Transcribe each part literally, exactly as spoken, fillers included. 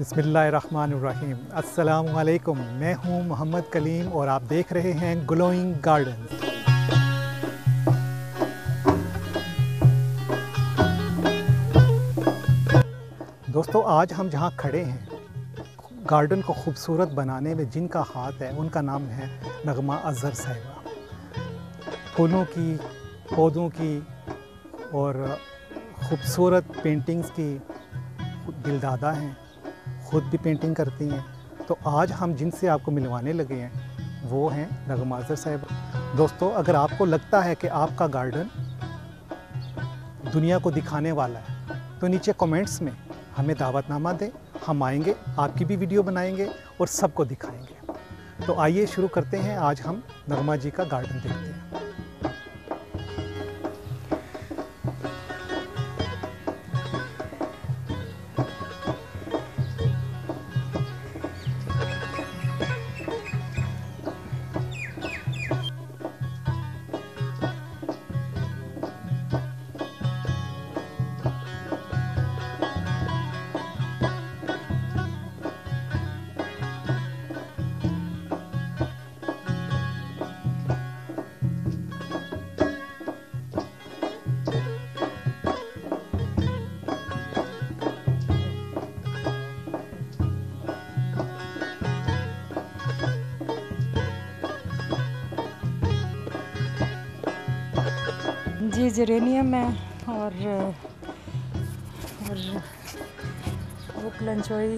बिस्मिल्लाहिर्रहमानिर्रहीम। अस्सलामुअलैकुम। मैं हूं मोहम्मद कलीम और आप देख रहे हैं ग्लोइंग गार्डन। दोस्तों, आज हम जहां खड़े हैं, गार्डन को खूबसूरत बनाने में जिनका हाथ है उनका नाम है नगमा अज़हर साहिबा। फूलों की, पौधों की और ख़ूबसूरत पेंटिंग्स की दिलदादा हैं, ख़ुद भी पेंटिंग करती हैं। तो आज हम जिनसे आपको मिलवाने लगे हैं वो हैं नगमा अज़हर साहिबा। दोस्तों, अगर आपको लगता है कि आपका गार्डन दुनिया को दिखाने वाला है तो नीचे कमेंट्स में हमें दावतनामा दें। हम आएंगे, आपकी भी वीडियो बनाएंगे और सबको दिखाएंगे। तो आइए शुरू करते हैं। आज हम नगमा जी का गार्डन देखते हैं। जी जेरेनियम है और और ओकलनचोई,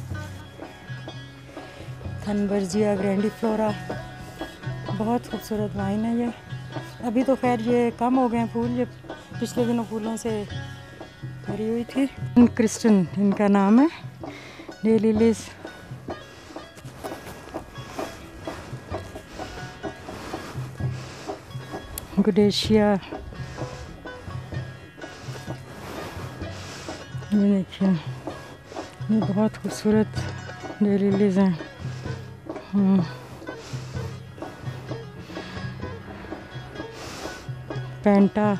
थनबर्जिया ग्रैंडीफ्लोरा, बहुत खूबसूरत वाइन है ये। अभी तो खैर ये कम हो गए हैं फूल, ये पिछले दिनों फूलों से भरी हुई थी। क्रिस्टन इनका नाम है। डे लिलीज, गुडेशिया, ये देखिए, ये बहुत खूबसूरत डे लिलीज हैं। पेंटा,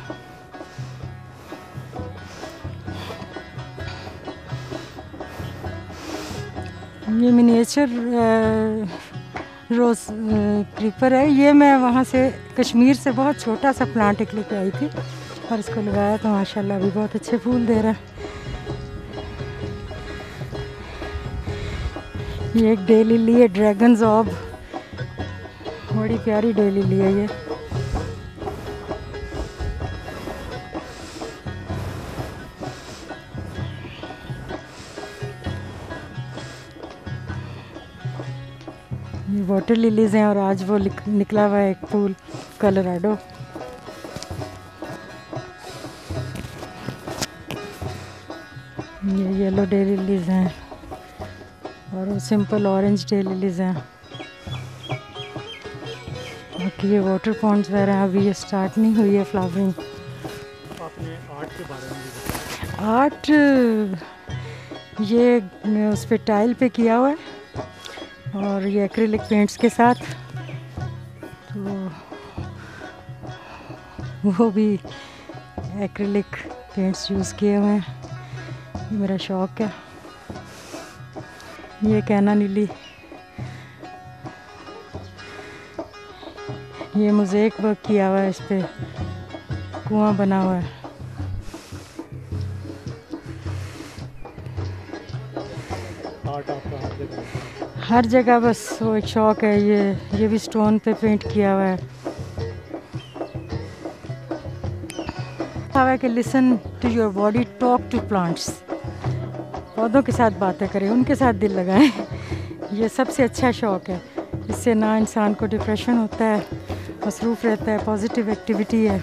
ये मिनिएचर रोज़ क्रीपर है। ये मैं वहाँ से कश्मीर से बहुत छोटा सा प्लांट एक लेके आई थी और इसको लगाया तो माशाल्लाह अभी बहुत अच्छे फूल दे रहा है। ये एक डे लिली है, ड्रैगन्स ऑब, बड़ी प्यारी डे लिली है ये। ये वाटर लिलीज हैं और आज वो निकला हुआ है एक फूल, कोलोराडो। ये येलो डे लिलीज हैं और वो सिंपल ऑरेंज डे लिलीज हैं। बाकी ये वाटर पॉन्ड्स वगैरह हैं, अभी ये स्टार्ट नहीं हुई है फ्लावरिंग। आपने आर्ट के बारे में भी बताया। आर्ट ये उस पर टाइल पे किया हुआ है और ये एक्रिलिक पेंट्स के साथ, तो वो भी एक्रिलिक पेंट्स यूज़ किए हुए हैं। ये मेरा शौक़ है। ये कैना नीली, ये मोज़ेक वर्क किया हुआ है, इस पे कुआं बना हुआ है। आर्ट आपका हर जगह हर जगह बस वो एक शौक़ है। ये ये भी स्टोन पे पेंट किया हुआ है। कहा है कि listen to your body, talk to plants. पौधों के साथ बातें करें, उनके साथ दिल लगाएं। ये सबसे अच्छा शौक़ है। इससे ना इंसान को डिप्रेशन होता है, मसरूफ़ रहता है, पॉजिटिव एक्टिविटी है।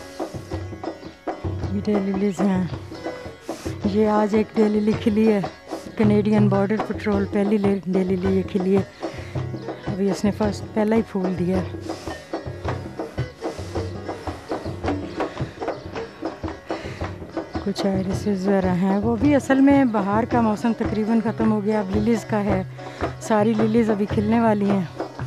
ये डे लिलीज हैं। ये आज एक डे लिली खिली है, कैनेडियन बॉर्डर पेट्रोल, पहली डे लिली ये खिली है। अभी उसने फर्स्ट पहला ही फूल दिया है। कुछ आयरिसेस वगैरह हैं, वो भी असल में बाहर का मौसम तकरीबन ख़त्म हो गया, अब लिलीज़ का है। सारी लिलीज़ अभी खिलने वाली हैं।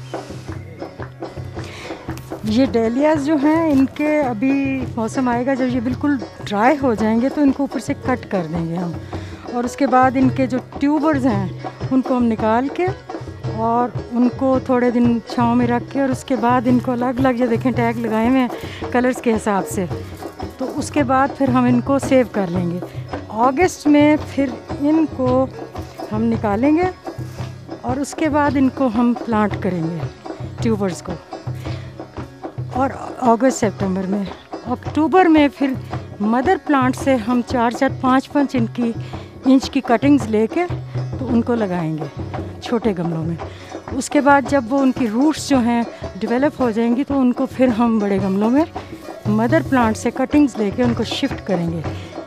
ये डेलियाज़ जो हैं, इनके अभी मौसम आएगा जब ये बिल्कुल ड्राई हो जाएंगे तो इनको ऊपर से कट कर देंगे हम और उसके बाद इनके जो ट्यूबर्स हैं उनको हम निकाल के और उनको थोड़े दिन छांव में रख के और उसके बाद इनको अलग अलग, ये देखें टैग लगाए हुए हैं कलर्स के हिसाब से, तो उसके बाद फिर हम इनको सेव कर लेंगे। अगस्त में फिर इनको हम निकालेंगे और उसके बाद इनको हम प्लांट करेंगे ट्यूबर्स को, और अगस्त सितंबर में। अक्टूबर में फिर मदर प्लांट से हम चार चार पाँच पाँच इनकी इंच की कटिंग्स लेके तो उनको लगाएंगे छोटे गमलों में। उसके बाद जब वो उनकी रूट्स जो हैं डेवलप हो जाएंगी तो उनको फिर हम बड़े गमलों में मदर प्लांट से कटिंग्स लेके उनको शिफ्ट करेंगे।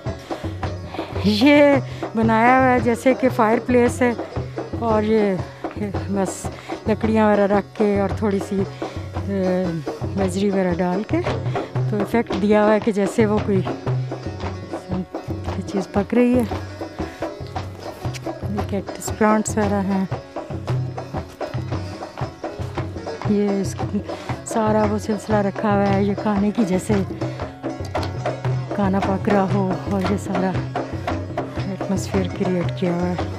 ये बनाया हुआ है जैसे कि फायर प्लेस है, और ये बस लकड़ियाँ वगैरह रख के और थोड़ी सी बजरी वगैरह डाल के तो इफ़ेक्ट दिया हुआ है कि जैसे वो कोई चीज़ पक रही है। ये कैक्टस प्लांट्स वगैरह हैं, ये सारा वो सिलसिला रखा हुआ है ये खाने की, जैसे खाना पक रहा हो, और ये सारा एटमॉस्फेयर क्रिएट किया हुआ है।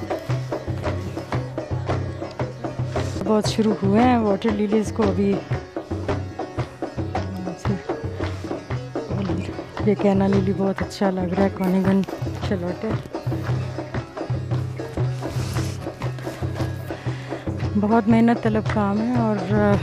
बहुत शुरू हुए हैं वाटर लिलीज़ को अभी। ये कैना लिली बहुत अच्छा लग रहा है, कॉनिगन शलोटे। बहुत मेहनत तलब काम है। और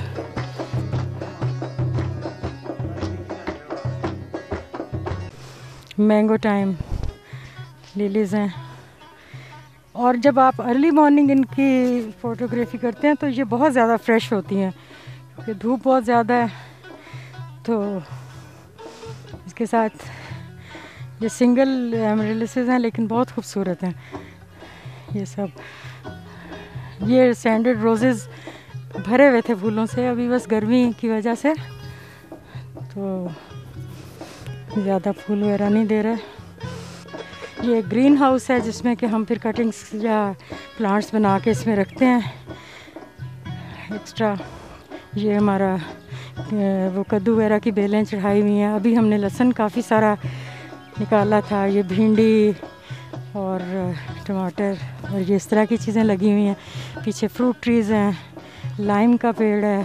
मैंगो टाइम लिलीज़ हैं, और जब आप अर्ली मॉर्निंग इनकी फ़ोटोग्राफी करते हैं तो ये बहुत ज़्यादा फ्रेश होती हैं क्योंकि धूप बहुत ज़्यादा है। तो इसके साथ ये सिंगल एमरिलिसेस हैं लेकिन बहुत खूबसूरत हैं ये सब। ये सैंडेड रोजेज़ भरे हुए थे फूलों से, अभी बस गर्मी की वजह से तो ज़्यादा फूल वगैरह नहीं दे रहे। ये ग्रीन हाउस है जिसमें कि हम फिर कटिंग्स या प्लांट्स बना के इसमें रखते हैं एक्स्ट्रा। ये हमारा वो कद्दू वगैरह की बेलें चढ़ाई हुई हैं। अभी हमने लहसुन काफ़ी सारा निकाला था, ये भिंडी और टमाटर और ये इस तरह की चीज़ें लगी हुई हैं। पीछे फ्रूट ट्रीज़ हैं, लाइम का पेड़ है,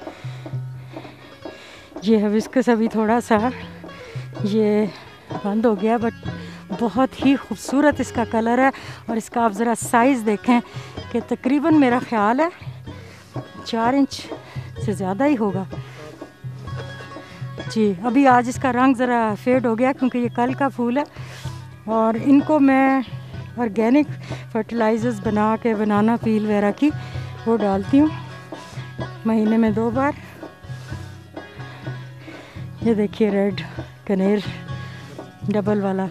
ये हिबिस्कस अभी थोड़ा सा ये बंद हो गया बट बहुत ही खूबसूरत इसका कलर है। और इसका आप ज़रा साइज़ देखें कि तकरीबन मेरा ख़्याल है चार इंच से ज़्यादा ही होगा जी। अभी आज इसका रंग ज़रा फेड हो गया क्योंकि ये कल का फूल है। और इनको मैं ऑर्गेनिक फर्टिलाइज़र्स बना के बनाना पील वगैरह की वो डालती हूँ महीने में दो बार। ये देखिए रेड कनेर डबल वाला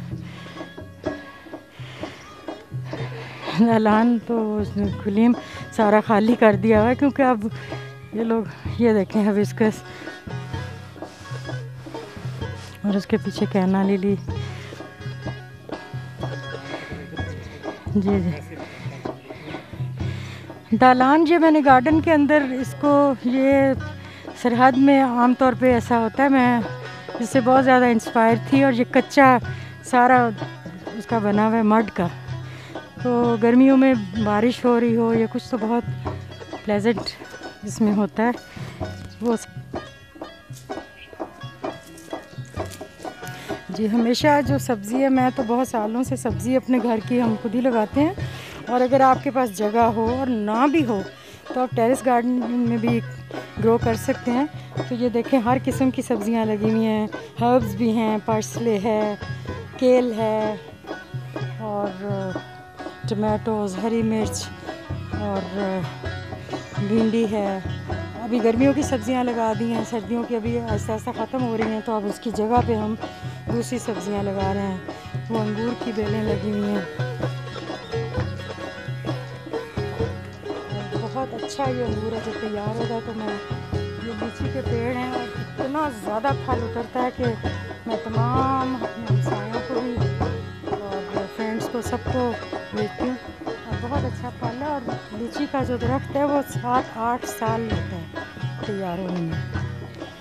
ऐलान तो उसने खुलीम सारा खाली कर दिया हुआ है क्योंकि अब ये लोग ये देखें हिबिस्कस और उसके पीछे कैना लिली जी जी। दालान जो मैंने गार्डन के अंदर इसको ये सरहद में आम तौर पे ऐसा होता है, मैं इससे बहुत ज़्यादा इंस्पायर थी। और ये कच्चा सारा उसका बना हुआ है मड का, तो गर्मियों में बारिश हो रही हो या कुछ तो बहुत प्लेजेंट इसमें होता है वो जी। हमेशा जो सब्ज़ी है, मैं तो बहुत सालों से सब्ज़ी अपने घर की हम खुद ही लगाते हैं। और अगर आपके पास जगह हो और ना भी हो तो आप टेरेस गार्डन में भी ग्रो कर सकते हैं। तो ये देखें हर किस्म की सब्ज़ियां लगी हुई हैं, हर्ब्स भी हैं, पार्सले है, केल है और टमाटोज़, हरी मिर्च और भिंडी है। अभी गर्मियों की सब्ज़ियां लगा दी हैं, सर्दियों की अभी आहिस्ता आहिस्ता ख़त्म हो रही हैं तो अब उसकी जगह पे हम दूसरी सब्ज़ियां लगा रहे हैं। वो अंगूर की बेलें लगी हुई हैं, बहुत अच्छा ये अंगूर है। जब तैयार होगा तो मैं ये लीची के पेड़ हैं और इतना ज़्यादा फल उतरता है कि मैं तमाम अपने हमसायों को भी और फ्रेंड्स को सबको देती हूँ। और बहुत अच्छा फल है। और लीची का जो दरख्त है वो सात आठ साल लगता है तैयार होने में।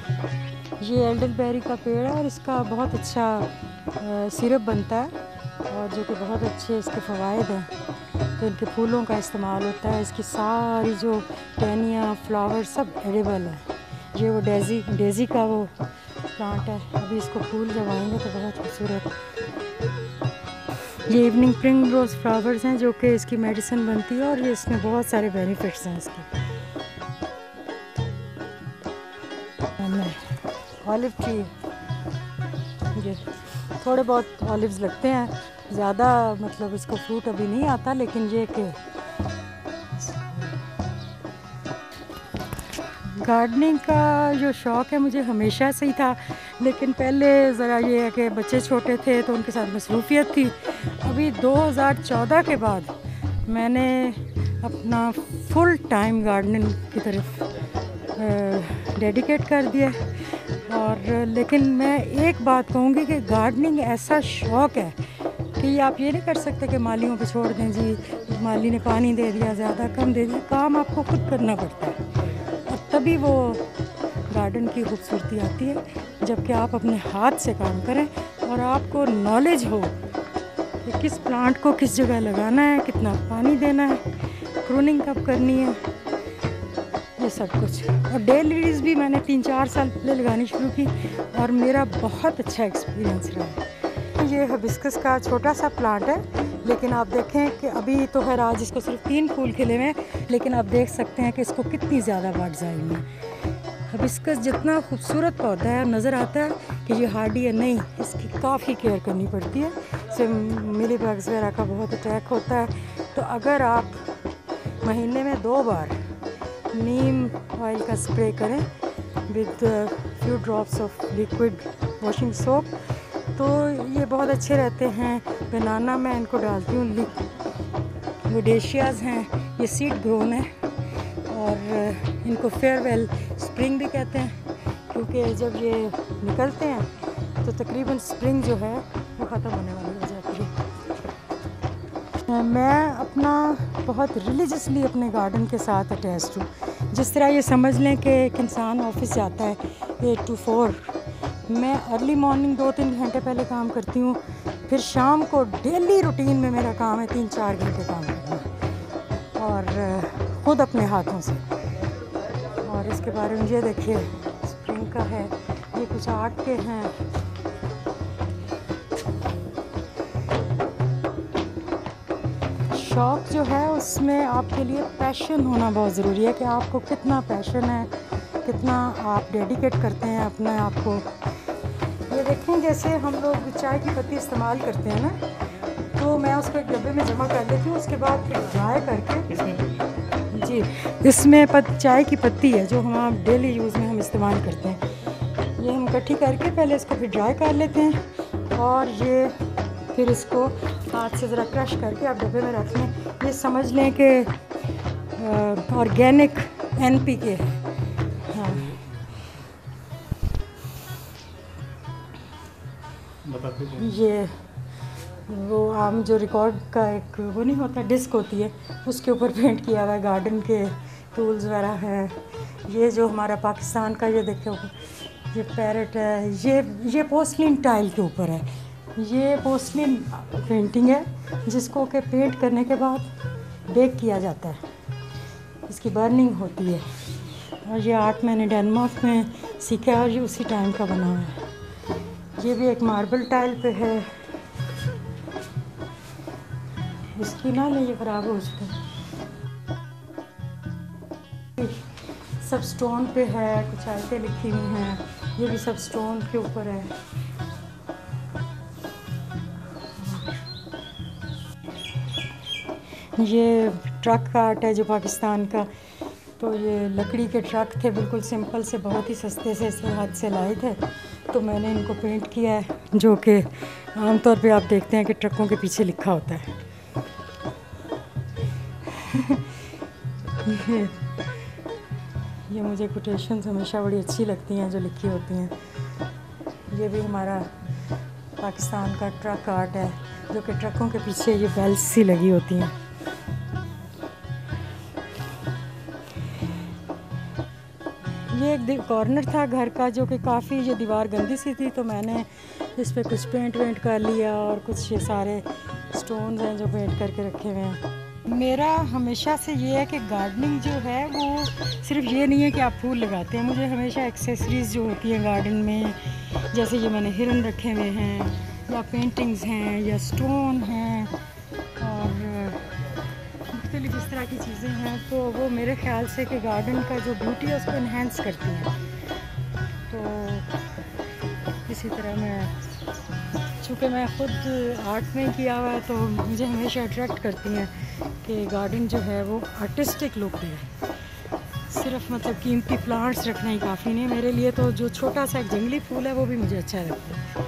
ये एल्डरबेरी का पेड़ है और इसका बहुत अच्छा सिरप बनता है और जो कि बहुत अच्छे इसके फ़वाइद हैं। तो इनके फूलों का इस्तेमाल होता है। इसकी सारी जो टहनियाँ, फ्लावर सब एडिबल है। ये वो डेज़ी डेज़ी का वो प्लांट है। अभी इसको फूल जब आएंगे तो बहुत खूबसूरत। ये इवनिंग प्रिंग रोज़ फ्लावर्स हैं जो कि इसकी मेडिसिन बनती है और ये इसमें बहुत सारे बेनिफिट्स हैं इसके। ऑलिव ट्री, ये थोड़े बहुत ऑलिव्स लगते हैं, ज़्यादा मतलब इसको फ्रूट अभी नहीं आता, लेकिन ये कि गार्डनिंग का जो शौक़ है मुझे हमेशा से ही था, लेकिन पहले ज़रा ये है कि बच्चे छोटे थे तो उनके साथ मसरूफियत थी। अभी दो हज़ार चौदह के बाद मैंने अपना फुल टाइम गार्डनिंग की तरफ डेडिकेट कर दिया। और लेकिन मैं एक बात कहूँगी कि गार्डनिंग ऐसा शौक़ है कि आप ये नहीं कर सकते कि मालियों पे छोड़ दें, जी माली ने पानी दे दिया, ज़्यादा कम दे दिया। काम आपको खुद करना पड़ता है और तभी वो गार्डन की खूबसूरती आती है, जबकि आप अपने हाथ से काम करें और आपको नॉलेज हो कि किस प्लांट को किस जगह लगाना है, कितना पानी देना है, प्रूनिंग कब करनी है, ये सब कुछ। और डेलिलीज भी मैंने तीन चार साल पहले लगानी शुरू की और मेरा बहुत अच्छा एक्सपीरियंस रहा है। ये हिबिस्कस का छोटा सा प्लांट है, लेकिन आप देखें कि अभी तो खैर आज इसको सिर्फ तीन फूल खिले हुए हैं, लेकिन आप देख सकते हैं कि इसको कितनी ज़्यादा बड्स आई हैं। हिबिस्कस जितना खूबसूरत पौधा है, नज़र आता है कि ये हार्डी है, नहीं, इसकी काफ़ी केयर करनी पड़ती है। इससे मिली बग्स वगैरह का बहुत अटैक होता है। तो अगर आप महीने में दो बार नीम ऑयल का स्प्रे करें with few drops of liquid washing soap, तो ये बहुत अच्छे रहते हैं। बनाना मैं इनको डालती हूँ, वोडेशियाज़ हैं, ये सीड ग्रोन है और इनको फेयरवेल स्प्रिंग भी कहते हैं, क्योंकि जब ये निकलते हैं तो तकरीबन स्प्रिंग जो है वो ख़त्म होने वाली हो जाती है। मैं अपना बहुत रिलीजियसली अपने गार्डन के साथ अटैच्ड हूँ। जिस तरह ये समझ लें कि एक इंसान ऑफिस जाता है एट टू फोर, मैं अर्ली मॉर्निंग दो तीन घंटे पहले काम करती हूँ, फिर शाम को डेली रूटीन में मेरा काम है तीन चार घंटे काम करना और ख़ुद अपने हाथों से। और इसके बारे में ये देखिए, स्प्रिंग का है, ये कुछ आर्ट के हैं। शौक़ जो है उसमें आपके लिए पैशन होना बहुत ज़रूरी है कि आपको कितना पैशन है, कितना आप डेडिकेट करते हैं अपने आप को। ये देखें, जैसे हम लोग चाय की पत्ती इस्तेमाल करते हैं ना, तो मैं उसको एक डब्बे में जमा कर लेती हूँ, उसके बाद फिर ड्राई करके, जी इसमें पत, चाय की पत्ती है जो हम डेली यूज़ में हम इस्तेमाल करते हैं, ये हम इकट्ठी करके पहले इसको फिर ड्राई कर लेते हैं और ये फिर इसको हाथ से ज़रा क्रश करके आप डब्बे में रख लें। ये समझ लें कि ऑर्गेनिक एन पी के है। हाँ, ये वो आम जो रिकॉर्ड का एक वो नहीं होता, डिस्क होती है, उसके ऊपर पेंट किया हुआ है। गार्डन के टूल्स वगैरह हैं। ये जो हमारा पाकिस्तान का, ये देखो, ये पैरेट है, ये ये पोस्टलिन टाइल के ऊपर है। ये पोस्टलिन पेंटिंग है जिसको के पेंट करने के बाद बेक किया जाता है, इसकी बर्निंग होती है। और ये आर्ट मैंने डेनमार्क में सीखा है और ये उसी टाइम का बना हुआ है। ये भी एक मार्बल टाइल पे है, इसकी ना ले, ये ख़राब हो चुका है। सब स्टोन पे है, कुछ आयतें लिखी हुई हैं, ये भी सब स्टोन के ऊपर है। ये ट्रक का आर्ट है जो पाकिस्तान का, तो ये लकड़ी के ट्रक थे, बिल्कुल सिंपल से, बहुत ही सस्ते से इसे हाथ से लाए थे, तो मैंने इनको पेंट किया है, जो कि आमतौर पे आप देखते हैं कि ट्रकों के पीछे लिखा होता है। ये, ये मुझे कोटेशंस हमेशा बड़ी अच्छी लगती हैं जो लिखी होती हैं। ये भी हमारा पाकिस्तान का ट्रक आर्ट है, जो कि ट्रकों के पीछे ये बेल्स सी लगी होती हैं। ये एक कॉर्नर था घर का जो कि काफ़ी ये दीवार गंदी सी थी, तो मैंने इस पर कुछ पेंट वेंट कर लिया और कुछ ये सारे स्टोन्स हैं जो पेंट करके रखे हुए हैं। मेरा हमेशा से ये है कि गार्डनिंग जो है वो सिर्फ ये नहीं है कि आप फूल लगाते हैं, मुझे हमेशा एक्सेसरीज़ जो होती हैं गार्डन में, जैसे ये मैंने हिरन रखे हुए हैं या पेंटिंग्स हैं या स्टोन हैं और मुख्तलिफ इस तरह की चीज़ें हैं, तो वो मेरे ख्याल से कि गार्डन का जो ब्यूटी है उसको इन्हेंस करती हैं। तो इसी तरह मैं, चूँकि मैं ख़ुद आर्ट में किया हुआ है, तो मुझे हमेशा अट्रैक्ट करती हैं कि गार्डन जो है वो आर्टिस्टिक लुक दे। सिर्फ मतलब कीमती प्लांट्स रखना ही काफ़ी नहीं मेरे लिए, तो जो छोटा सा एक जंगली फूल है वो भी मुझे अच्छा लगता है।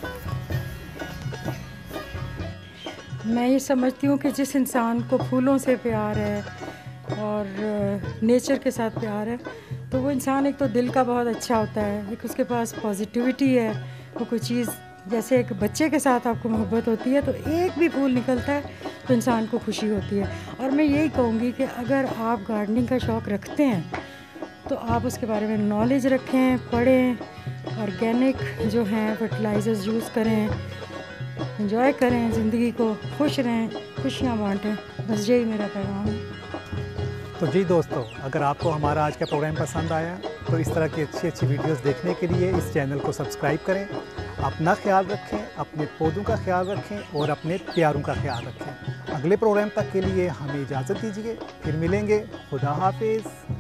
मैं ये समझती हूँ कि जिस इंसान को फूलों से प्यार है और नेचर के साथ प्यार है, तो वो इंसान एक तो दिल का बहुत अच्छा होता है, एक उसके पास पॉजिटिविटी है, वो कोई चीज़, जैसे एक बच्चे के साथ आपको मोहब्बत होती है तो एक भी फूल निकलता है तो इंसान को खुशी होती है। और मैं यही कहूँगी कि अगर आप गार्डनिंग का शौक़ रखते हैं तो आप उसके बारे में नॉलेज रखें, पढ़ें, ऑर्गेनिक जो हैं फर्टिलाइज़र्स यूज़ करें, एंजॉय करें ज़िंदगी को, खुश रहें, खुशियाँ बांटें, बस यही मेरा पैगाम है। तो जी दोस्तों, अगर आपको हमारा आज का प्रोग्राम पसंद आया तो इस तरह की अच्छी अच्छी वीडियोस देखने के लिए इस चैनल को सब्सक्राइब करें। अपना ख्याल रखें, अपने पौधों का ख्याल रखें और अपने प्यारों का ख्याल रखें। अगले प्रोग्राम तक के लिए हमें इजाज़त दीजिए, फिर मिलेंगे। खुदा हाफिज़।